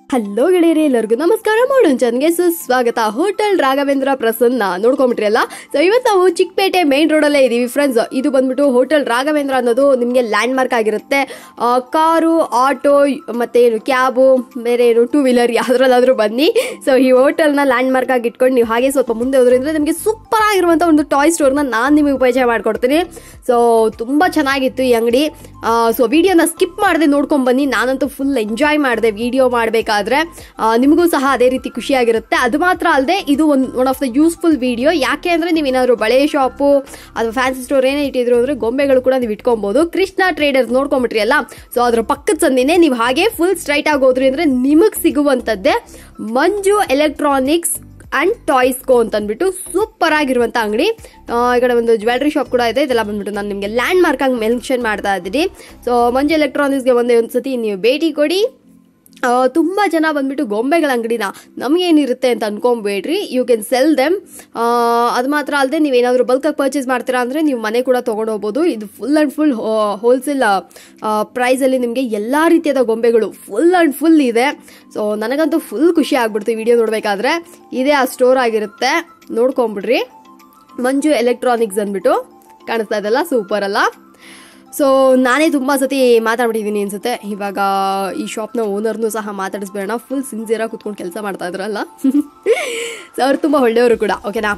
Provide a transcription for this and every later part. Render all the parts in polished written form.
Hello ಗೆಳೆಯರಿ, ಎಲ್ಲರಿಗೂ ನಮಸ್ಕಾರ. ಮಾಡೋಣ ಚಾನಲ್ಗೆ ಸುಸ್ವಾಗತ. ಹೋಟೆಲ್ ರಾಘವೇಂದ್ರ ಪ್ರಸನ್ನ ನೋಡ್ಕೊಂಬಿಟ್ರಿ ಅಲ್ಲ. ಸೊ ಇವತ್ತು ನಾವು ಚಿಕ್ಕಪೇಟೆ ಮೇನ್ ರೋಡಲ್ಲೇ ಇದೀವಿ ಫ್ರೆಂಡ್ಸ್. ಇದು ಬಂದ್ಬಿಟ್ಟು ಹೋಟೆಲ್ ರಾಘವೇಂದ್ರ ಅನ್ನೋದು ನಿಮಗೆ ಲ್ಯಾಂಡ್ ಮಾರ್ಕ್ ಆಗಿರುತ್ತೆ. ಕಾರು, ಆಟೋ ಮತ್ತೆ ಏನು ಕ್ಯಾಬು, ಬೇರೆ ಏನು ಟೂ ವೀಲರ್ ಯಾವ್ದ್ರಲ್ಲಾದ್ರೂ ಬನ್ನಿ. ಸೊ ಈ ಹೋಟೆಲ್ನ ಲ್ಯಾಂಡ್ ಮಾರ್ಕ್ ಆಗಿ ಇಟ್ಕೊಂಡು ನೀವು ಹಾಗೆ ಸ್ವಲ್ಪ ಮುಂದೆ ಹೋದ್ರಿಂದ ನಿಮಗೆ ಸೂಪರ್ ಆಗಿರುವಂಥ ಒಂದು ಟಾಯ್ ಸ್ಟೋರ್ನ ನಾನು ನಿಮಗೆ ಪರಿಚಯ ಮಾಡ್ಕೊಡ್ತೀನಿ. ಸೊ ತುಂಬ ಚೆನ್ನಾಗಿತ್ತು ಈ ಅಂಗಡಿ. ಸೊ ವಿಡಿಯೋನ ಸ್ಕಿಪ್ ಮಾಡದೆ ನೋಡ್ಕೊಂಡ್ ಬನ್ನಿ. ನಾನಂತೂ ಫುಲ್ ಎಂಜಾಯ್ ಮಾಡಿದೆ ವಿಡಿಯೋ ಮಾಡಬೇಕಾದ್ರೆ. ನಿಮಗೂ ಸಹ ಅದೇ ರೀತಿ ಖುಷಿಯಾಗಿರುತ್ತೆ. ಅದು ಮಾತ್ರ ಅಲ್ಲದೆ ಇದು one of the useful video. ಯಾಕೆ ಅಂದರೆ ನೀವೇನಾದ್ರು ಬಳೆ ಶಾಪು ಅಥವಾ ಫ್ಯಾನ್ಸಿ ಸ್ಟೋರ್ ಏನೇ ಇಟ್ಟಿದ್ರು ಅಂದರೆ ಗೊಂಬೆಗಳು ಕೂಡ ನೀವು ಇಟ್ಕೊಬಹುದು. ಕೃಷ್ಣ ಟ್ರೇಡರ್ಸ್ ನೋಡ್ಕೊಂಬಿಟ್ರಿ ಅಲ್ಲ, ಸೊ ಅದ್ರ ಪಕ್ಕದ ಸಂದಿನೇ ನೀವು ಹಾಗೆ ಫುಲ್ ಸ್ಟ್ರೈಟ್ ಆಗಿ ಹೋದ್ರಿ ಅಂದರೆ ನಿಮಗೆ ಸಿಗುವಂಥದ್ದೇ Manju electronics and toys co ಅಂತ ಅಂದ್ಬಿಟ್ಟು ಸೂಪರ್ ಆಗಿರುವಂತ ಅಂಗಡಿ. ಈ ಕಡೆ ಒಂದು ಜ್ಯುವೆಲ್ರಿ ಶಾಪ್ ಕೂಡ ಇದೆ. ಇದೆಲ್ಲ ಬಂದ್ಬಿಟ್ಟು ನಾನು ನಿಮಗೆ ಲ್ಯಾಂಡ್ ಮಾರ್ಕ್ ಆಗಿ ಮೆನ್ಷನ್ ಮಾಡ್ತಾ ಇದ್ದೀನಿ. ಸೊ ಮಂಜು ಎಲೆಕ್ಟ್ರಾನಿಕ್ಸ್ಗೆ ಒಂದ್ಸತಿ ನೀವು ಭೇಟಿ ಕೊಡಿ. ತುಂಬ ಜನ ಬಂದ್ಬಿಟ್ಟು ಗೊಂಬೆಗಳ ಅಂಗಡಿನ ನಮಗೇನಿರುತ್ತೆ ಅಂತ ಅನ್ಕೊಂಬೇಡ್ರಿ, ಯು ಕ್ಯಾನ್ ಸೆಲ್ ದೆಮ್. ಅದು ಮಾತ್ರ ಅಲ್ಲದೆ ನೀವೇನಾದರೂ ಬಲ್ಕಾಗಿ ಪರ್ಚೇಸ್ ಮಾಡ್ತೀರಾ ಅಂದರೆ ನೀವು ಮನೆ ಕೂಡ ತೊಗೊಂಡು ಹೋಗ್ಬೋದು. ಇದು ಫುಲ್ ಆ್ಯಂಡ್ ಫುಲ್ ಹೋಲ್ಸೇಲ್ ಪ್ರೈಸಲ್ಲಿ ನಿಮಗೆ ಎಲ್ಲ ರೀತಿಯಾದ ಗೊಂಬೆಗಳು ಫುಲ್ ಆ್ಯಂಡ್ ಫುಲ್ ಇದೆ. ಸೊ ನನಗಂತೂ ಫುಲ್ ಖುಷಿ ಆಗ್ಬಿಡ್ತು ವಿಡಿಯೋ ನೋಡಬೇಕಾದ್ರೆ. ಇದೇ ಆ ಸ್ಟೋರ್ ಆಗಿರುತ್ತೆ, ನೋಡ್ಕೊಂಬಿಡ್ರಿ. ಮಂಜು ಎಲೆಕ್ಟ್ರಾನಿಕ್ಸ್ ಅಂದ್ಬಿಟ್ಟು ಕಾಣಿಸ್ತಾ ಇದೆಲ್ಲ, ಸೂಪರ್ ಅಲ್ಲ. ಸೊ ನಾನೇ ತುಂಬ ಸತಿ ಮಾತಾಡ್ಬಿಟ್ಟಿದ್ದೀನಿ ಅನ್ಸುತ್ತೆ. ಇವಾಗ ಈ ಶಾಪ್ನ ಓನರ್ನೂ ಸಹ ಮಾತಾಡಿಸ್ಬೇಡ, ಫುಲ್ ಸಿನ್ಸಿಯರಾಗಿ ಕುತ್ಕೊಂಡು ಕೆಲಸ ಮಾಡ್ತಾ ಇದ್ರಲ್ಲ. ಸೊ ಅವ್ರು ತುಂಬ ಒಳ್ಳೆಯವರು ಕೂಡ. ಓಕೆನಾ?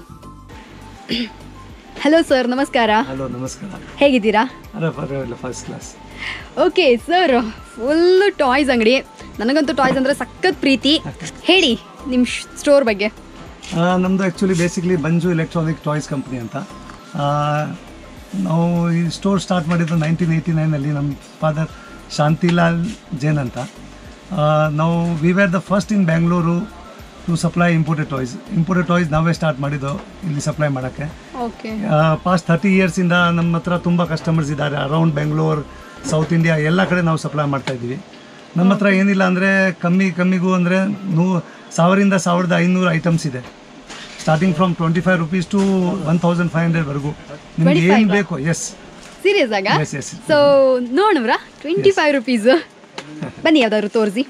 ಹಲೋ ಸರ್, ನಮಸ್ಕಾರ. ಹಲೋ, ನಮಸ್ಕಾರ. ಹೇಗಿದ್ದೀರಾ? First class. Okay sir, full toys ಅಂಗಡಿ. ನನಗಂತೂ ಟಾಯ್ಸ್ ಅಂದರೆ ಸಖತ್ ಪ್ರೀತಿ. ಹೇಳಿ ನಿಮ್ಮ ಸ್ಟೋರ್ ಬಗ್ಗೆ. ನಮ್ಮದು actually basically Manju electronic toys company ಅಂತ. ನಾವು ಈ ಸ್ಟೋರ್ ಸ್ಟಾರ್ಟ್ ಮಾಡಿದ್ದು 1989 ನಮ್ಮ ಫಾದರ್ ಶಾಂತಿಲಾಲ್ ಜೈನ್ ಅಂತ. ನಾವು we were the first in Bangalore to supply imported toys ನಾವೇ ಸ್ಟಾರ್ಟ್ ಮಾಡಿದ್ದು ಇಲ್ಲಿ ಸಪ್ಲೈ ಮಾಡೋಕ್ಕೆ. ಪಾಸ್ಟ್ 30 ಇಯರ್ಸಿಂದ ನಮ್ಮ ಹತ್ರ ತುಂಬ ಕಸ್ಟಮರ್ಸ್ ಇದ್ದಾರೆ. ಅರೌಂಡ್ ಬೆಂಗಳೂರು, ಸೌತ್ ಇಂಡಿಯಾ ಎಲ್ಲ ಕಡೆ ನಾವು ಸಪ್ಲೈ ಮಾಡ್ತಾಯಿದ್ದೀವಿ. ನಮ್ಮ ಹತ್ರ ಏನಿಲ್ಲ ಅಂದರೆ ಕಮ್ಮಿಗೂ ಅಂದರೆ 1000 to 1500 ಐಟಮ್ಸ್ ಇದೆ. ಸ್ಟಾರ್ಟಿಂಗ್ ಫ್ರಮ್ 25 rupees to 1500 ವರೆಗೂ ನಿಮಗೆ ಏನು ಬೇಕು. ಎಸ್, ಸೀರಿಯಸ್ ಆಗ? ಸೊ ನೋಡವ್ರಾ 25 rupees. ಬನ್ನಿ ಯಾವ್ದಾದ್ರು ತೋರಿಸಿ.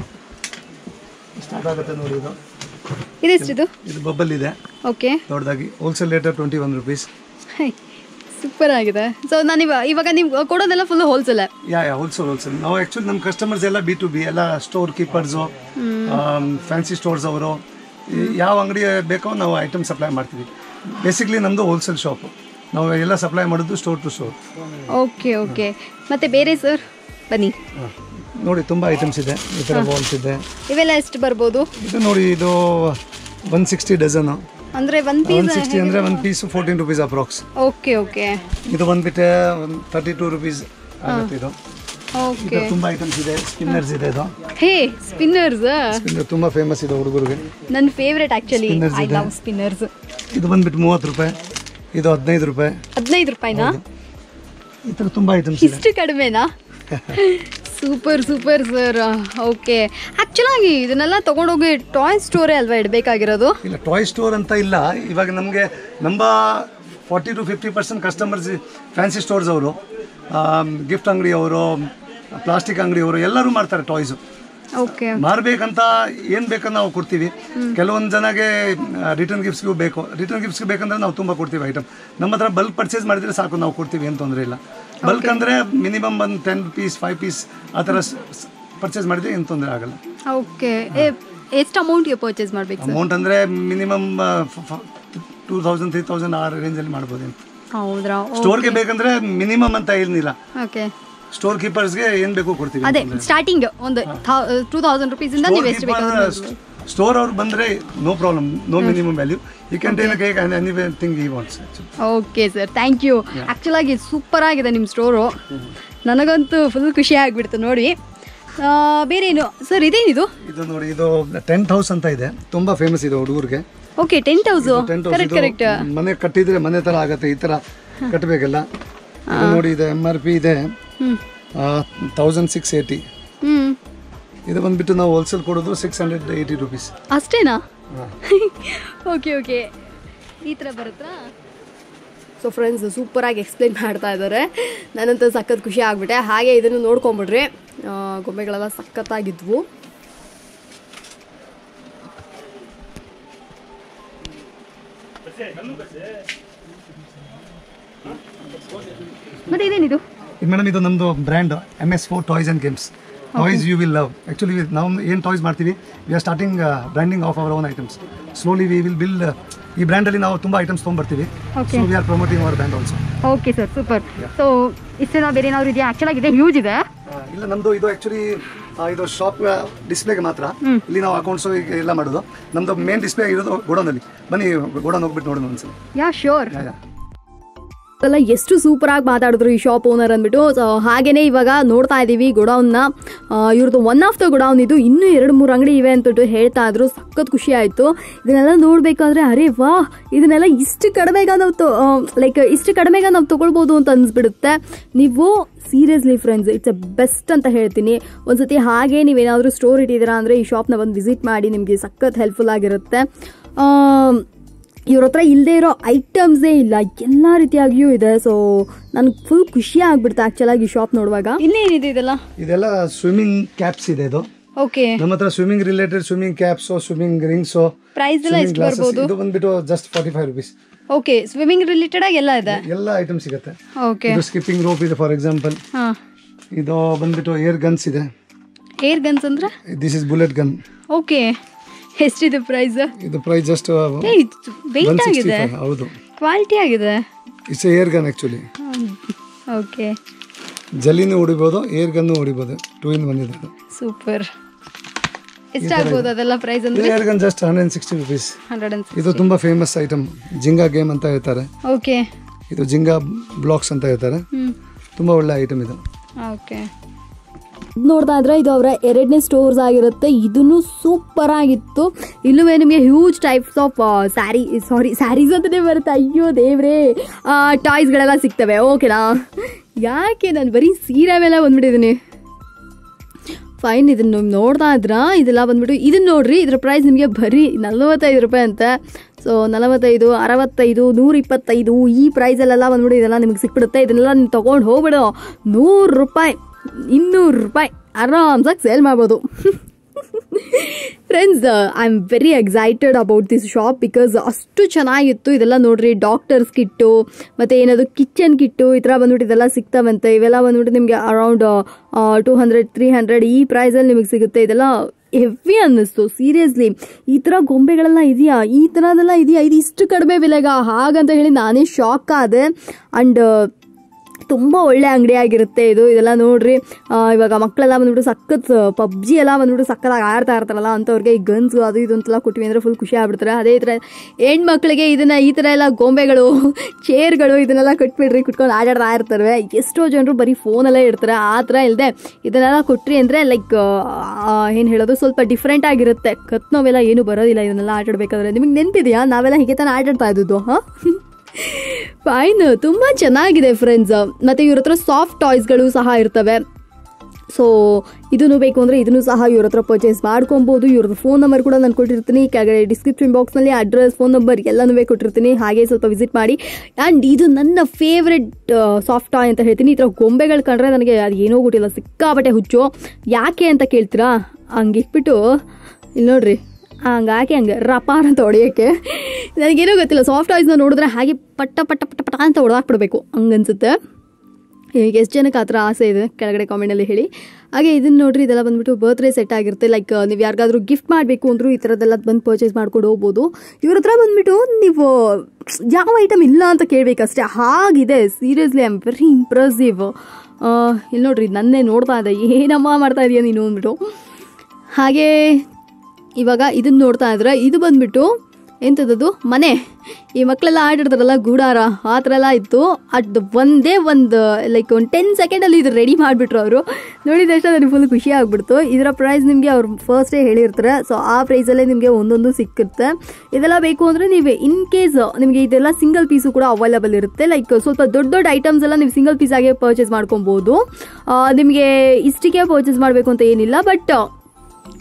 ಸ್ಟಾರ್ಟ್ ಆಗುತ್ತೆ ನೋಡಿ. ಇದೆಷ್ಟಿದು? ಇದು ಬಬಲ್ ಇದೆ. ಓಕೆ, ದೊಡ್ಡದಾಗಿ ಹೋಲ್ಸೇಲ್ ರೇಟ್ 21 rupees. ಸೂಪರ್ ಆಗಿದೆ. ಸೊ ನಾನು ಇವಾಗ ನೀವು ಕೊಡೋದೆಲ್ಲ ಫುಲ್ ಹೋಲ್ಸೇಲ್? ಹೋಲ್ಸೇಲ್. ನಾವು ಆ್ಯಕ್ಚುಲಿ ನಮ್ಮ ಕಸ್ಟಮರ್ಸ್ ಎಲ್ಲ B2B, ಎಲ್ಲ ಸ್ಟೋರ್ ಕೀಪರ್ಸು, ಫ್ಯಾನ್ಸಿ ಸ್ಟೋರ್ಸ್ ಅವರು ಯಾವ ಅಂಗಡಿ ಬೇಕೋ ನಾವು ಐಟಮ್ ಸಪ್ಲೈ ಮಾಡ್ತೀವಿ. ಬೇಸಿಕ್ಲಿ ನಮ್ಮದು ಹೋಲ್ಸೇಲ್ ಶಾಪು. ನಾವು ಎಲ್ಲ ಸಪ್ಲೈ ಮಾಡೋದು ಸ್ಟೋರ್ ಟು ಸ್ಟೋರ್. ಓಕೆ. ಮತ್ತೆ ಬೇರೆ ಸರ್ ಬನ್ನಿ ನೋಡಿ, ತುಂಬ ಐಟಮ್ಸ್ ಇದೆ. ಈ ಥರ ಬಾಲ್ಸ್ ಇದೆ. ಇವೆಲ್ಲ ಎಷ್ಟು ಬರ್ಬೋದು? ಇದು ನೋಡಿ, ಇದು 160 ಡಜನು. ಅಂದರೆ 160 ಅಂದರೆ ಒಂದು ಪೀಸ್ 14 rupees ಅಪ್ರಾಕ್ಸ್. ಓಕೆ. ಇದು ಬಂದ್ಬಿಟ್ಟೆ 32 rupees ಆಗುತ್ತೆ. ಇದು ತುಂಬಾ ಐಟಮ್ಸ್ ಇದೆ. ಸ್ಪಿನ್ನರ್ಸ್ ಇದೆ. ಇದು ಸ್ಪಿನ್ನರ್ ತುಂಬಾ ಫೇಮಸ್ ಇದೆ ಹುಡುಗರಿಗೆ. ನನ್ನ favourite actually. I love spinners. ಇದು ಬಂದ್ಬಿಟ್ಟು 30 ರೂಪಾಯಿ. ಇದು 15 ರೂಪಾಯಿ. 15 ರೂಪಾಯಿನಾ? ಈ ಥರ ತುಂಬ ಐಟಮ್ಸ್ ಇದೆ. ಇಷ್ಟು ಕಡಿಮೆನಾ? Super sir. ಓಕೆ, ಆಕ್ಚುಲಾಗಿ ಇದನ್ನೆಲ್ಲ ತಗೊಂಡೋಗಿ ಟಾಯ್ ಸ್ಟೋರೇ ಅಲ್ವಾ ಇಡಬೇಕಾಗಿರೋದು? ಇಲ್ಲ, ಟಾಯ್ ಸ್ಟೋರ್ ಅಂತ ಇಲ್ಲ. ಇವಾಗ ನಮಗೆ ನಮ್ಮ 40 to 50% ಕಸ್ಟಮರ್ಸ್ ಫ್ಯಾನ್ಸಿ ಸ್ಟೋರ್ಸ್ ಅವರು, ಗಿಫ್ಟ್ ಅಂಗಡಿಯವರು, ಪ್ಲಾಸ್ಟಿಕ್ ಅಂಗಡಿಯವರು ಎಲ್ಲರೂ ಮಾಡ್ತಾರೆ ಟಾಯ್ಸು. ಮಾರಬೇಕಂತ ಏನು ಬೇಕಂತ ನಾವು ಕೊಡ್ತೀವಿ. ಕೆಲವೊಂದು ಜನಗೆ ರಿಟರ್ನ್ ಗಿಫ್ಟ್ಸ್ಗೂ ಬೇಕಂದ್ರೆ ನಾವು ತುಂಬ ಕೊಡ್ತೀವಿ ಐಟಮ್. ನಮ್ಮ ಹತ್ರ ಬಲ್ಕ್ ಪರ್ಚೇಸ್ ಮಾಡಿದರೆ ಸಾಕು, ನಾವು ಕೊಡ್ತೀವಿ, ಏನು ತೊಂದರೆ ಇಲ್ಲ. ಬಲ್ಕ್ ಅಂದರೆ ಮಿನಿಮಮ್ ಒಂದು 10 rupees 5 pieces ಆ ಥರ ಪರ್ಚೇಸ್ ಮಾಡಿದರೆ ಏನು ತೊಂದರೆ ಆಗಲ್ಲ. ಓಕೆ, ಎಷ್ಟು ಅಮೌಂಟ್ಗೆ ಪರ್ಚೇಸ್ ಮಾಡಬೇಕು? ಅಮೌಂಟ್ ಅಂದರೆ ಮಿನಿಮಮ್ 2000 3000 ಆ ರೇಂಜಲ್ಲಿ ಮಾಡ್ಬೋದು. ಹೌದ್ರಾ? ಸ್ಟೋರ್ಗೆ ಬೇಕಂದ್ರೆ ಮಿನಿಮಮ್ ಅಂತ ಏನಿಲ್ಲ. ಓಕೆ, ಸ್ಟೋರ್ ಕೀಪರ್ಸ್ಗೆ ಏನು ಬೇಕು ಕೊಡ್ತೀವಿ. ಅದೇ ಸ್ಟಾರ್ಟಿಂಗ್ ಒಂದು 2000 rupees ಇಂದ ನೀವು ಎಷ್ಟು ಬೇಕಾದರೂ. ಸ್ಟೋರ್ ಅವ್ರು ಬಂದರೆ no problem, no minimum value. You can take cake and anything he wants. Okay sir, thank you. ಆ್ಯಕ್ಚುಲಾಗಿ ಸೂಪರ್ ಆಗಿದೆ ನಿಮ್ಮ ಸ್ಟೋರು. ನನಗಂತೂ ಫುಲ್ ಖುಷಿ ಆಗಿಬಿಡ್ತು ನೋಡಿ. ಬೇರೆ ಏನು ಸರ್? ಇದೇನಿದು? ಇದು ನೋಡಿ, ಇದು ಟೆಂಟ್ ಹೌಸ್ ಅಂತ ಇದೆ. ತುಂಬ ಫೇಮಸ್ ಇದೆ ಹುಡುಗರಿಗೆ. Okay, tent house. ಕರೆಕ್ಟ್. ಮನೆ ಕಟ್ಟಿದ್ರೆ ಮನೆ ಥರ ಆಗುತ್ತೆ. ಈ ಥರ ಕಟ್ಟಬೇಕಲ್ಲ. ನೋಡಿ, ಇದು MRP ಇದೆ 1680. ಇದು ಬಂದ್ಬಿಟ್ಟು ನಾವು ಹೋಲ್ಸೇಲ್ ಕೊಡೋದು 680 rupees. ಅಷ್ಟೇನಾ? ಓಕೆ, ಈ ಥರ ಬರುತ್ತಾ? ಸೊ ಫ್ರೆಂಡ್ಸ್, ಸೂಪರಾಗಿ ಎಕ್ಸ್ಪ್ಲೈನ್ ಮಾಡ್ತಾ ಇದ್ದಾರೆ. ನಾನಂತೂ ಸಖತ್ ಖುಷಿ ಆಗಿಬಿಟ್ಟೆ. ಹಾಗೆ ಇದನ್ನು ನೋಡ್ಕೊಂಬಿಡ್ರಿ, ಗೊಂಬೆಗಳೆಲ್ಲ ಸಖತ್ತಾಗಿದ್ವು. ಮತ್ತೆ ಇದೇನಿದು? ಮೇಡಮ್ ಇದು ನಮ್ಮದು brand MS4 toys and games. Toys you will love. Actually ನಾವು ಏನು ಟಾಯ್ಸ್ ಮಾಡ್ತೀವಿ, we are starting branding of our own items. Slowly we will build. ಈ ಬ್ರ್ಯಾಂಡಲ್ಲಿ ನಾವು ತುಂಬ ಐಟಮ್ಸ್ ತೊಗೊಂಡ್ಬರ್ತೀವಿ. So we are promoting our brand also. Okay sir, super. So ಇಷ್ಟೇನಾ, ಬೇರೆ ಏನಾದ್ರು ಇದೆಯಾ? ಆ್ಯಕ್ಚುಲಾಗಿ ಇದೆ, ಹ್ಯೂಜ್ ಇದೆ. ಇಲ್ಲ, ನಮ್ಮದು ಇದು ಆ್ಯಕ್ಚುಲಿ ಇದು ಶಾಪ್ ಡಿಸ್ಪ್ಲೇಗೆ ಮಾತ್ರ. ಇಲ್ಲಿ ನಾವು ಅಕೌಂಟ್ಸು ಎಲ್ಲ ಮಾಡೋದು. ನಮ್ಮದು ಮೇನ್ ಡಿಸ್ಪ್ಲೇ ಇರೋದು ಗೋಡೌನಲ್ಲಿ. ಬನ್ನಿ ಗೋಡೌನ್ ಹೋಗ್ಬಿಟ್ಟು ನೋಡೋಣ ಒಂದ್ಸಲ. Yeah sure. ಎಷ್ಟು ಸೂಪರ್ ಆಗಿ ಮಾತಾಡಿದ್ರು ಈ ಶಾಪ್ ಓನರ್ ಅಂದ್ಬಿಟ್ಟು. ಹಾಗೇನೆ ಇವಾಗ ನೋಡ್ತಾ ಇದೀವಿ ಗೋಡೌನ್ನ. ಇವ್ರದ್ದು ಒನ್ ಆಫ್ ದ ಗೋಡೌನ್ ಇದು. ಇನ್ನೂ 2-3 ಅಂಗಡಿ ಇವೆ ಅಂತಟ್ಟು ಹೇಳ್ತಾ ಇದ್ರು. ಸಖತ್ ಖುಷಿ ಆಯ್ತು ಇದನ್ನೆಲ್ಲ ನೋಡ್ಬೇಕಾದ್ರೆ. ಅರೆ ವಾ, ಇದನ್ನೆಲ್ಲ ಇಷ್ಟು ಕಡಿಮೆಗ ನಾವು ತಗೊಳ್ಬೋದು ಅಂತ ಅನ್ಸ್ಬಿಡುತ್ತೆ. ನೀವು seriously friends, it's a best ಅಂತ ಹೇಳ್ತೀನಿ. ಒಂದ್ಸತಿ ಹಾಗೆ ನೀವೇನಾದರೂ ಸ್ಟೋರ್ ಇಟ್ಟಿದ್ದೀರಾ ಅಂದರೆ ಈ ಶಾಪ್ನ ಬಂದು ವಿಸಿಟ್ ಮಾಡಿ, ನಿಮಗೆ ಸಖತ್ ಹೆಲ್ಪ್ಫುಲ್ ಆಗಿರುತ್ತೆ. ಇವ್ರ ಹತ್ರ ಇಲ್ಲದೆ ಇರೋ ಐಟಮ್ಸೇ ಇಲ್ಲ, ಎಲ್ಲ ರೀತಿಯಾಗಿಯೂ ಇದೆ. ಸೊ ನನಗೆ ಫುಲ್ ಖುಷಿ ಆಗ್ಬಿಡ್ತು ಆ್ಯಕ್ಚುಲಾಗಿ ಈ ಶಾಪ್ ನೋಡುವಾಗ. ಇನ್ನೇನಿದೆ ಇದೆಲ್ಲ ಸ್ವಿಮ್ಮಿಂಗ್ ಕ್ಯಾಪ್ಸ್ ಇದೆ. ಇದು ಓಕೆ, ನಮ್ಮ ಹತ್ರ swimming related swimming caps, swimming rings. Price ಎಲ್ಲ ಎಷ್ಟು ಬರ್ಬೋದು? ಇದು ಬಂದ್ಬಿಟ್ಟು just 45 rupees. Okay, swimming related ಆಗಿ ಎಲ್ಲ ಇದೆ, ಎಲ್ಲ ಐಟಮ್ ಸಿಗುತ್ತೆ. ಓಕೆ, ಇದು ಸ್ಕಿಪ್ಪಿಂಗ್ ರೋಪ್ ಇದೆ ಫಾರ್ ಎಕ್ಸಾಂಪಲ್. ಇದು ಬಂದ್ಬಿಟ್ಟು ಏರ್ ಗನ್ಸ್ ಇದೆ. ಏರ್ ಗನ್ಸ್ ಅಂದ್ರೆ this is bullet gun. Okay, ಎಷ್ಟಿದೆ ಪ್ರೈಸ್? ಇದು ಪ್ರೈಸ್ ಜಸ್ಟ್ ವೆಯ್ಟ್ ಆಗಿದೆ, ಹೌದು, ಕ್ವಾಲಿಟಿ ಆಗಿದೆ. It's air gun actually. Okay, ಜಲ್ಲಿನೂ ಹೊಡಿಬೋದು, ಏರ್ ಗನ್ ಹೊಡಿಬೋದು. 2 in 1 ಇದೆ. ಸೂಪರ್. ಎಷ್ಟಾಗ್ಬೋದು ಅದೆಲ್ಲ ಪ್ರೈಸ್ ಅಂದ್ರೆ? Air gun just 160 rupees. 160. ಇದು ತುಂಬಾ ಫೇಮಸ್ ಐಟಮ್. ಜಿಂಗಾ ಗೇಮ್ ಅಂತ ಹೇಳ್ತಾರೆ. ಓಕೆ, ಇದು ಜಿಂಗಾ ಬ್ಲಾಕ್ಸ್ ಅಂತ ಹೇಳ್ತಾರೆ. ತುಂಬಾ ಒಳ್ಳೆ ಐಟಮ್ ಇದು. ಓಕೆ, ನೋಡ್ತಾ ಇದ್ರೆ ಇದು ಅವರ 2ನೇ ಸ್ಟೋರ್ಸ್ ಆಗಿರುತ್ತೆ. ಇದನ್ನು ಸೂಪರ್ ಆಗಿತ್ತು. ಇಲ್ಲೂ ನಿಮಗೆ ಹ್ಯೂಜ್ ಟೈಪ್ಸ್ ಆಫ್ ಸ್ಯಾರೀಸ್ ಅಂತಾನೆ ಬರುತ್ತೆ. ಅಯ್ಯೋ ದೇವ್ರೇ, ಟಾಯ್ಸ್ಗಳೆಲ್ಲ ಸಿಗ್ತವೆ. ಓಕೆನಾ? ಯಾಕೆ ನಾನು ಬರೀ ಸೀರೆ ಮೇಲೆ ಬಂದ್ಬಿಟ್ಟಿದ್ದೀನಿ. ಫೈನ್. ಇದನ್ನು ನೋಡ್ತಾ ಇದ್ರ, ಇದೆಲ್ಲ ಬಂದ್ಬಿಟ್ಟು ಇದನ್ನ ನೋಡ್ರಿ. ಇದ್ರ ಪ್ರೈಸ್ ನಿಮಗೆ ಬರೀ 45 ರೂಪಾಯಿ ಅಂತೆ. ಸೊ 45, 65, 125 ಈ ಪ್ರೈಸಲ್ಲೆಲ್ಲ ಬಂದ್ಬಿಟ್ಟು ಇದೆಲ್ಲ ನಿಮ್ಗೆ ಸಿಕ್ಬಿಡುತ್ತೆ. ಇದನ್ನೆಲ್ಲ ನೀವು ತೊಗೊಂಡು ಹೋಗ್ಬಿಡು. 100 ರೂಪಾಯಿ, 200 ರೂಪಾಯಿ ಆರಾಮ್ಸಾಗಿ ಸೇಲ್ ಮಾಡ್ಬೋದು. Friends, I am very excited about this shop because ಅಷ್ಟು ಚೆನ್ನಾಗಿತ್ತು. ಇದೆಲ್ಲ ನೋಡ್ರಿ, ಡಾಕ್ಟರ್ಸ್ ಕಿಟ್ಟು ಮತ್ತು ಏನದು ಕಿಚನ್ ಕಿಟ್ಟು ಈ ಥರ ಬಂದ್ಬಿಟ್ಟು ಇದೆಲ್ಲ ಸಿಗ್ತಾವಂತೆ. ಇವೆಲ್ಲ ಬಂದ್ಬಿಟ್ಟು ನಿಮಗೆ ಅರೌಂಡ್ 200-300 ಈ ಪ್ರೈಸಲ್ಲಿ ನಿಮಗೆ ಸಿಗುತ್ತೆ. ಇದೆಲ್ಲ ಹೆವಿ ಅನ್ನಿಸ್ತು ಸೀರಿಯಸ್ಲಿ. ಈ ಥರ ಗೊಂಬೆಗಳೆಲ್ಲ ಇದೆಯಾ, ಈ ಥರದೆಲ್ಲ ಇದೆಯಾ, ಇದು ಇಷ್ಟು ಕಡಿಮೆ ಬೆಲೆಗ ಹಾಗಂತ ಹೇಳಿ ನಾನೇ ಶಾಕ್ ಆದೆ. ಆ್ಯಂಡ್ ತುಂಬ ಒಳ್ಳೆ ಅಂಗಡಿ ಆಗಿರುತ್ತೆ ಇದು. ಇದೆಲ್ಲ ನೋಡ್ರಿ, ಇವಾಗ ಮಕ್ಕಳೆಲ್ಲ ಬಂದ್ಬಿಟ್ಟು ಸಖತ್ ಪಬ್ಜಿ ಎಲ್ಲ ಬಂದ್ಬಿಟ್ಟು ಸಖತ್ತಾಗಿ ಆಡ್ತಾ ಇರ್ತಾರಲ್ಲ ಅಂಥವ್ರಿಗೆ ಈ ಗನ್ಸ್ ಅದು ಇದು ಅಂತೆಲ್ಲ ಕೊಟ್ವಿ ಅಂದರೆ ಫುಲ್ ಖುಷಿ ಆಗ್ಬಿಡ್ತಾರೆ. ಅದೇ ಥರ ಹೆಣ್ಮಕ್ಳಿಗೆ ಇದನ್ನ ಈ ಥರ ಎಲ್ಲ ಗೊಂಬೆಗಳು, ಚೇರ್ಗಳು ಇದನ್ನೆಲ್ಲ ಕೊಟ್ಬಿಡ್ರಿ, ಕುಟ್ಕೊಂಡು ಆಟಾಡ್ತಾ ಇರ್ತಾರೆ. ಎಷ್ಟೋ ಜನರು ಬರೀ ಫೋನಲ್ಲೇ ಇರ್ತಾರೆ. ಆ ಥರ ಇಲ್ಲದೆ ಇದನ್ನೆಲ್ಲ ಕೊಟ್ರಿ ಅಂದರೆ ಲೈಕ್ ಏನು ಹೇಳೋದು, ಸ್ವಲ್ಪ ಡಿಫ್ರೆಂಟ್ ಆಗಿರುತ್ತೆ. ಕತ್ ನೋವೆಲ್ಲ ಏನು ಬರೋದಿಲ್ಲ ಇದನ್ನೆಲ್ಲ ಆಟಾಡಬೇಕಾದ್ರೆ. ನಿಮಗೆ ನೆನಪಿದೆಯಾ ನಾವೆಲ್ಲ ಹೀಗೆ ತಾನೇ ಆಟಾಡ್ತಾ ಇದ್ದದ್ದು? ಫೈನ್, ತುಂಬ ಚೆನ್ನಾಗಿದೆ ಫ್ರೆಂಡ್ಸ್. ಮತ್ತು ಇವ್ರ ಹತ್ರ ಸಾಫ್ಟ್ ಟಾಯ್ಸ್ಗಳು ಸಹ ಇರ್ತವೆ. ಸೊ ಇದನ್ನು ಬೇಕು ಅಂದರೆ ಇದನ್ನು ಸಹ ಇವ್ರ ಹತ್ರ ಪರ್ಚೇಸ್ ಮಾಡ್ಕೊಬೋದು. ಇವ್ರದ್ದು ಫೋನ್ ನಂಬರ್ ಕೂಡ ನಾನು ಕೊಟ್ಟಿರ್ತೀನಿ ಕೆಳಗಡೆ ಡಿಸ್ಕ್ರಿಪ್ಷನ್ ಬಾಕ್ಸ್ನಲ್ಲಿ. ಅಡ್ರೆಸ್, ಫೋನ್ ನಂಬರ್ ಎಲ್ಲನೂ ಕೊಟ್ಟಿರ್ತೀನಿ. ಹಾಗೆ ಸ್ವಲ್ಪ ವಿಸಿಟ್ ಮಾಡಿ. ಆ್ಯಂಡ್ ಇದು ನನ್ನ ಫೇವ್ರೆಟ್ ಸಾಫ್ಟ್ ಟಾಯ್ ಅಂತ ಹೇಳ್ತೀನಿ. ಈ ಥರ ಗೊಂಬೆಗಳು ಕಂಡ್ರೆ ನನಗೆ ಅದು ಏನೋ ಗೊತ್ತಿಲ್ಲ, ಸಿಕ್ಕಾಪಟ್ಟೆ ಹುಚ್ಚು. ಯಾಕೆ ಅಂತ ಕೇಳ್ತೀರಾ? ಹಂಗೆ ಇಟ್ಬಿಟ್ಟು ಇಲ್ಲಿ ನೋಡ್ರಿ, ಹಂಗೆ ರಪಾರ ಅಂತ ಹೊಡೆಯೋಕ್ಕೆ ನನಗೇನೋ ಗೊತ್ತಿಲ್ಲ. ಸಾಫ್ಟ್ ಟಾಯ್ಸ್ನ ನೋಡಿದ್ರೆ ಹಾಗೆ ಪಟ್ಟ ಪಟ್ಟ ಪಟ್ಟ ಪಟ ಅಂತ ಹೊಡೆದಾಕ್ಬಿಡ್ಬೇಕು ಹಂಗನ್ಸುತ್ತೆ. ಈಗ ಎಷ್ಟು ಜನಕ್ಕೆ ಆ ಥರ ಆಸೆ ಇದೆ ಕೆಳಗಡೆ ಕಾಮೆಂಟಲ್ಲಿ ಹೇಳಿ. ಹಾಗೆ ಇದನ್ನು ನೋಡ್ರಿ, ಇದೆಲ್ಲ ಬಂದ್ಬಿಟ್ಟು ಬರ್ತ್ಡೇ ಸೆಟ್ ಆಗಿರುತ್ತೆ. ಲೈಕ್ ನೀವು ಯಾರಿಗಾದ್ರೂ ಗಿಫ್ಟ್ ಮಾಡಬೇಕು ಅಂದರೂ ಈ ಥರದ್ದೆಲ್ಲ ಬಂದು ಪರ್ಚೇಸ್ ಮಾಡ್ಕೊಂಡು ಹೋಗ್ಬೋದು. ಇವ್ರ ಹತ್ರ ಬಂದ್ಬಿಟ್ಟು ನೀವು ಯಾವ ಐಟಮ್ ಇಲ್ಲ ಅಂತ ಕೇಳಬೇಕಷ್ಟೇ, ಹಾಗಿದೆ seriously. I am very impressive. ಇಲ್ಲಿ ನೋಡ್ರಿ, ನನ್ನೇ ನೋಡ್ತಾ ಇದ್ದೆ, ಏನಮ್ಮ ಮಾಡ್ತಾ ಇದೆಯಾ ನೀನು ಅಂದ್ಬಿಟ್ಟು. ಹಾಗೆ ಇವಾಗ ಇದನ್ನು ನೋಡ್ತಾ ಇದ್ರೆ, ಇದು ಬಂದ್ಬಿಟ್ಟು ಎಂಥದ್ದು ಮನೆ, ಈ ಮಕ್ಕಳೆಲ್ಲ ಆಡಿರ್ತಾರಲ್ಲ ಗೂಡಾರ, ಆ ಥರ ಎಲ್ಲ ಇತ್ತು. ಅದು ಒಂದೇ ಒಂದು ಲೈಕ್ 10 ಸೆಕೆಂಡಲ್ಲಿ ಇದು ರೆಡಿ ಮಾಡಿಬಿಟ್ರು ಅವರು. ನೋಡಿದಷ್ಟು ನನಗೆ ಫುಲ್ ಖುಷಿ ಆಗಿಬಿಡ್ತು. ಇದರ ಪ್ರೈಸ್ ನಿಮಗೆ ಅವ್ರು ಫಸ್ಟೇ ಹೇಳಿರ್ತಾರೆ. ಸೊ ಆ ಪ್ರೈಸಲ್ಲೇ ನಿಮಗೆ ಒಂದೊಂದು ಸಿಕ್ಕುತ್ತೆ. ಇದೆಲ್ಲ ಬೇಕು ಅಂದರೆ ನೀವು ಇನ್ ಕೇಸ್ ನಿಮಗೆ ಇದೆಲ್ಲ ಸಿಂಗಲ್ ಪೀಸು ಕೂಡ ಅವೈಲೇಬಲ್ ಇರುತ್ತೆ. ಲೈಕ್ ಸ್ವಲ್ಪ ದೊಡ್ಡ ದೊಡ್ಡ ಐಟಮ್ಸ್ ಎಲ್ಲ ನೀವು ಸಿಂಗಲ್ ಪೀಸಾಗೆ ಪರ್ಚೇಸ್ ಮಾಡ್ಕೊಬೋದು. ನಿಮಗೆ ಇಷ್ಟಕ್ಕೆ ಪರ್ಚೇಸ್ ಮಾಡಬೇಕು ಅಂತ ಏನಿಲ್ಲ. ಬಟ್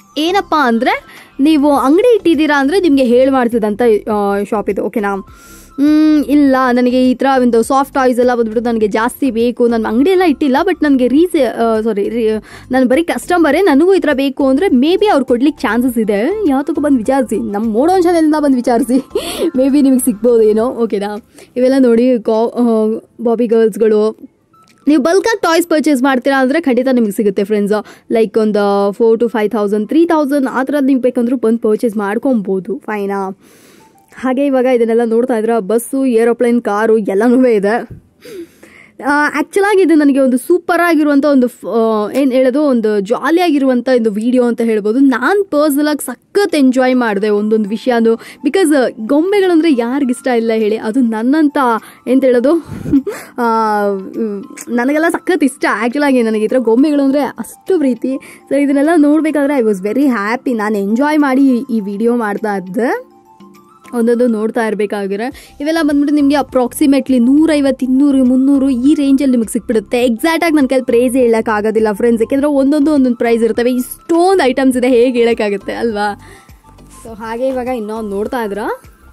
ಏನಪ್ಪ ಅಂದರೆ ನೀವು ಅಂಗಡಿ ಇಟ್ಟಿದ್ದೀರಾ ಅಂದರೆ ನಿಮಗೆ ಹೇಳಿ ಮಾಡ್ತಿದ್ದಂಥ ಶಾಪ್ ಇದು. ಓಕೆನಾ? ಇಲ್ಲ ನನಗೆ ಈ ಥರ ಒಂದು ಸಾಫ್ಟ್ ಟಾಯ್ಸ್ ಎಲ್ಲ ಬಂದ್ಬಿಟ್ಟು ನನಗೆ ಜಾಸ್ತಿ ಬೇಕು, ನನ್ನ ಅಂಗಡಿ ಎಲ್ಲ ಇಟ್ಟಿಲ್ಲ, ಬಟ್ ನನಗೆ ನಾನು ಬರೀ ಕಸ್ಟಮರೇ, ನನಗೂ ಈ ಥರ ಬೇಕು ಅಂದರೆ ಮೇ ಬಿ ಅವ್ರು ಕೊಡ್ಲಿಕ್ಕೆ ಚಾನ್ಸಸ್ ಇದೆ. ಯಾವತ್ತಕ್ಕೂ ಬಂದು ವಿಚಾರಿಸಿ, ನಮ್ಮ ಮೋಡೋನ್ ಚಾನೆಲಿಂದ ಬಂದು ವಿಚಾರಿಸಿ, ಮೇ ಬಿ ನಿಮಗೆ ಸಿಗ್ಬೋದೇನೋ. ಓಕೆನಾ, ಇವೆಲ್ಲ ನೋಡಿ ಬಾಬಿ ಗರ್ಲ್ಸ್ಗಳು. ನೀವು ಬಲ್ಕಾಗಿ ಟಾಯ್ಸ್ ಪರ್ಚೇಸ್ ಮಾಡ್ತೀರಾ ಅಂದರೆ ಖಂಡಿತ ನಿಮಗೆ ಸಿಗುತ್ತೆ ಫ್ರೆಂಡ್ಸ್. ಲೈಕ್ ಒಂದು 4,000 to 5,000 3,000 ಆ ಥರದ್ದು ನಿಮ್ಗೆ ಬೇಕಂದ್ರೂ ಬಂದು ಪರ್ಚೇಸ್ ಮಾಡ್ಕೊಬೋದು. ಫೈನಾ. ಹಾಗೆ ಇವಾಗ ಇದನ್ನೆಲ್ಲ ನೋಡ್ತಾ ಇದ್ರೆ ಬಸ್ಸು, ಏರೋಪ್ಲೇನ್, ಕಾರು ಎಲ್ಲನೂ ಇದೆ. ಆ್ಯಕ್ಚುಲಾಗಿ ಇದು ನನಗೆ ಒಂದು ಸೂಪರ್ ಆಗಿರುವಂಥ ಒಂದು ಏನು ಹೇಳೋದು, ಒಂದು ಜಾಲಿಯಾಗಿರುವಂಥ ಒಂದು ವಿಡಿಯೋ ಅಂತ ಹೇಳ್ಬೋದು. ನಾನು ಪರ್ಸ್ನಲಾಗಿ ಸಖತ್ ಎಂಜಾಯ್ ಮಾಡಿದೆ ಒಂದೊಂದು ವಿಷಯನೂ. ಬಿಕಾಸ್ ಗೊಂಬೆಗಳಂದರೆ ಯಾರಿಗಿಷ್ಟ ಇಲ್ಲ ಹೇಳಿ, ಅದು ನನ್ನಂತ ಎಂತ ಹೇಳೋದು ನನಗೆಲ್ಲ ಸಖತ್ ಇಷ್ಟ. ಆ್ಯಕ್ಚುಲಾಗಿ ನನಗೆ ಈ ಥರ ಗೊಂಬೆಗಳು ಅಂದರೆ ಅಷ್ಟು ಪ್ರೀತಿ. ಸೊ ಇದನ್ನೆಲ್ಲ ನೋಡಬೇಕಾದ್ರೆ ಐ ವಾಸ್ ವೆರಿ ಹ್ಯಾಪಿ. ನಾನು ಎಂಜಾಯ್ ಮಾಡಿ ಈ ವಿಡಿಯೋ ಮಾಡ್ತಾ ಇದ್ದೆ. ಒಂದೊಂದು ನೋಡ್ತಾ ಇರಬೇಕಾಗಿರೋ ಇವೆಲ್ಲ ಬಂದ್ಬಿಟ್ಟು ನಿಮಗೆ ಅಪ್ರಾಕ್ಸಿಮೇಟ್ಲಿ 150, 200, 300 ಈ ರೇಂಜಲ್ಲಿ ನಿಮಗೆ ಸಿಕ್ಬಿಡುತ್ತೆ. ಎಕ್ಸಾಕ್ಟಾಗಿ ನನ್ನ ಕೈಲಿ ಪ್ರೈಸ್ ಹೇಳೋಕ್ಕಾಗೋದಿಲ್ಲ ಫ್ರೆಂಡ್ಸ್, ಯಾಕೆಂದರೆ ಒಂದೊಂದು ಪ್ರೈಸ್ ಇರ್ತವೆ. ಇಷ್ಟೊಂದು ಐಟಮ್ಸ್ ಇದೆ, ಹೇಗೆ ಹೇಳೋಕ್ಕಾಗುತ್ತೆ ಅಲ್ವಾ. ಸೊ ಹಾಗೆ ಇವಾಗ ಇನ್ನೊಂದು ನೋಡ್ತಾ ಇದ್ರ,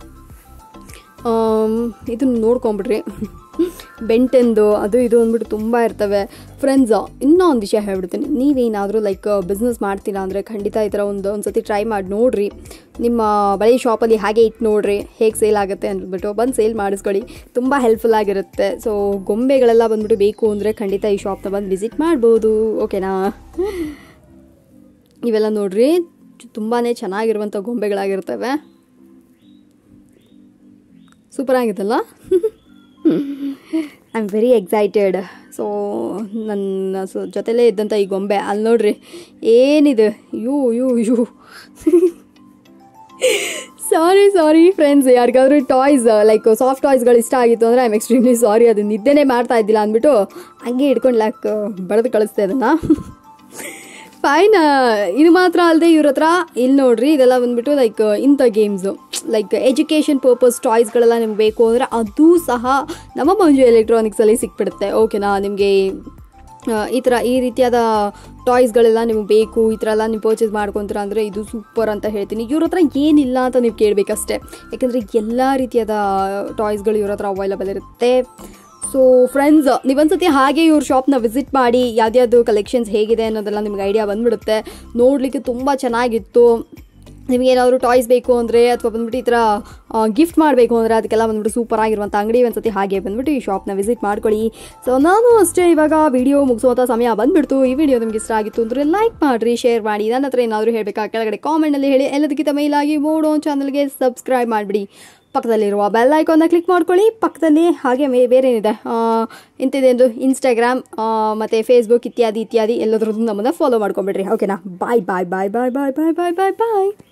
ಇದನ್ನು ನೋಡ್ಕೊಂಬಿಡ್ರಿ. ಬೆಂಟೆಂದು ಅದು ಇದು ಅಂದ್ಬಿಟ್ಟು ತುಂಬ ಇರ್ತವೆ ಫ್ರೆಂಡ್ಸ್. ಇನ್ನೂ ಒಂದು ವಿಷಯ ಹೇಳ್ಬಿಡ್ತೀನಿ, ನೀವೇನಾದರೂ ಲೈಕ್ ಬಿಸ್ನೆಸ್ ಮಾಡ್ತೀರಾ ಅಂದರೆ ಖಂಡಿತ ಈ ಥರ ಒಂದು ಸತಿ ಟ್ರೈ ಮಾಡಿ ನೋಡಿರಿ. ನಿಮ್ಮ ಬಳಿ ಶಾಪಲ್ಲಿ ಹಾಗೆ ಇಟ್ಟು ನೋಡಿರಿ ಹೇಗೆ ಸೇಲ್ ಆಗುತ್ತೆ ಅಂದ್ಬಿಟ್ಟು ಬಂದು ಸೇಲ್ ಮಾಡಿಸ್ಕೊಳ್ಳಿ, ತುಂಬ ಹೆಲ್ಪ್ಫುಲ್ ಆಗಿರುತ್ತೆ. ಸೊ ಗೊಂಬೆಗಳೆಲ್ಲ ಬಂದ್ಬಿಟ್ಟು ಬೇಕು ಅಂದರೆ ಖಂಡಿತ ಈ ಶಾಪ್ನ ಬಂದು ವಿಸಿಟ್ ಮಾಡ್ಬೋದು. ಓಕೆನಾ. ಇವೆಲ್ಲ ನೋಡಿರಿ, ತುಂಬಾ ಚೆನ್ನಾಗಿರುವಂಥ ಗೊಂಬೆಗಳಾಗಿರ್ತವೆ. ಸೂಪರ್ ಆಗಿತ್ತಲ್ಲ. I am very excited. So ನನ್ನ ಜೊತೆಲೇ ಇದ್ದಂಥ ಈ ಗೊಂಬೆ ಅಲ್ಲಿ ನೋಡ್ರಿ ಏನಿದೆ, ಯೂ ಸಾರಿ ಫ್ರೆಂಡ್ಸ್, ಯಾರಿಗಾದ್ರೂ ಟಾಯ್ಸ್ ಲೈಕ್ ಸಾಫ್ಟ್ ಟಾಯ್ಸ್ಗಳು ಇಷ್ಟ ಆಗಿತ್ತು ಅಂದರೆ ಐ ಆಮ್ ಎಕ್ಸ್ಟ್ರೀಮ್ಲಿ ಸಾರಿ. ಅದು ನಿದ್ದೆನೇ ಮಾಡ್ತಾ ಇದ್ದಿಲ್ಲ ಅಂದ್ಬಿಟ್ಟು ಹಂಗೆ ಹಿಡ್ಕೊಂಡು ಬರೆದು ಕಳಿಸ್ತೆ ಅದನ್ನು. ಫೈನ್. ಇದು ಮಾತ್ರ ಅಲ್ಲದೆ ಇವ್ರ ಹತ್ರ ಇಲ್ಲಿ ನೋಡ್ರಿ, ಇದೆಲ್ಲ ಬಂದ್ಬಿಟ್ಟು ಲೈಕ್ ಇಂಥ ಗೇಮ್ಸು, ಲೈಕ್ ಎಜುಕೇಷನ್ ಪರ್ಪಸ್ ಟಾಯ್ಸ್ಗಳೆಲ್ಲ ನಿಮ್ಗೆ ಬೇಕು ಅಂದರೆ ಅದು ಸಹ ನಮ್ಮ ಮಂಜು ಎಲೆಕ್ಟ್ರಾನಿಕ್ಸಲ್ಲಿ ಸಿಕ್ಬಿಡುತ್ತೆ. ಓಕೆನಾ. ನಿಮಗೆ ಈ ರೀತಿಯಾದ ಟಾಯ್ಸ್ಗಳೆಲ್ಲ ನಿಮಗೆ ಬೇಕು, ಈ ಥರ ಎಲ್ಲ ನೀವು ಪರ್ಚೇಸ್ ಮಾಡ್ಕೊತೀರ ಅಂದರೆ ಇದು ಸೂಪರ್ ಅಂತ ಹೇಳ್ತೀನಿ. ಇವ್ರ ಹತ್ರ ಏನಿಲ್ಲ ಅಂತ ನೀವು ಕೇಳಬೇಕಷ್ಟೇ, ಯಾಕೆಂದರೆ ಎಲ್ಲ ರೀತಿಯಾದ ಟಾಯ್ಸ್ಗಳು ಇವ್ರ ಹತ್ರ ಅವೈಲಬಲ್ ಇರುತ್ತೆ. ಸೊ ಫ್ರೆಂಡ್ಸ್, ನೀವೊಂದ್ಸತಿ ಹಾಗೆ ಇವ್ರ ಶಾಪ್ನ ವಿಸಿಟ್ ಮಾಡಿ, ಯಾವ್ದು ಕಲೆಕ್ಷನ್ಸ್ ಹೇಗಿದೆ ಅನ್ನೋದೆಲ್ಲ ನಿಮ್ಗೆ ಐಡಿಯಾ ಬಂದ್ಬಿಡುತ್ತೆ. ನೋಡಲಿಕ್ಕೆ ತುಂಬ ಚೆನ್ನಾಗಿತ್ತು. ನಿಮಗೇನಾದರೂ ಟಾಯ್ಸ್ ಬೇಕು ಅಂದರೆ ಅಥವಾ ಬಂದ್ಬಿಟ್ಟು ಈ ಥರ ಗಿಫ್ಟ್ ಮಾಡಬೇಕು ಅಂದರೆ ಅದಕ್ಕೆಲ್ಲ ಬಂದ್ಬಿಟ್ಟು ಸೂಪರ್ ಆಗಿರುವಂಥ ಅಂಗಡಿ ಒಂದ್ಸತಿ ಹಾಗೆ ಬಂದ್ಬಿಟ್ಟು ಈ ಶಾಪ್ನ ವಿಸಿಟ್ ಮಾಡ್ಕೊಳ್ಳಿ. ಸೊ ನಾನು ಅಷ್ಟೇ ಇವಾಗ ವಿಡಿಯೋ ಮುಗಿಸುವಂಥ ಸಮಯ ಬಂದುಬಿಡ್ತು. ಈ ವಿಡಿಯೋ ನಿಮಗೆ ಇಷ್ಟ ಆಗಿತ್ತು ಅಂದರೆ ಲೈಕ್ ಮಾಡಿರಿ, ಶೇರ್ ಮಾಡಿ. ನನ್ನ ಹತ್ರ ಏನಾದರೂ ಹೇಳಬೇಕಾ ಕೆಳಗಡೆ ಕಾಮೆಂಟಲ್ಲಿ ಹೇಳಿ. ಎಲ್ಲದಕ್ಕಿಂತ ಮೇಲಾಗಿ ಮೋಡೋನ್ ಚಾನಲ್ಗೆ ಸಬ್ಸ್ಕ್ರೈಬ್ ಮಾಡಿಬಿಡಿ. ಪಕ್ಕದಲ್ಲಿರುವ ಬೆಲ್ ಐಕಾನ್ನ ಕ್ಲಿಕ್ ಮಾಡ್ಕೊಳ್ಳಿ. ಪಕ್ಕದಲ್ಲಿ ಹಾಗೆ ಬೇರೇನಿದೆ ಇಂತಿದೆ ಎಂದು ಇನ್ಸ್ಟಾಗ್ರಾಮ್ ಮತ್ತು ಫೇಸ್ಬುಕ್ ಇತ್ಯಾದಿ ಎಲ್ಲದರದ್ದು ನಮ್ಮನ್ನು ಫಾಲೋ ಮಾಡ್ಕೊಂಬಿಡ್ರಿ. ಓಕೆನಾ. ಬಾಯ್.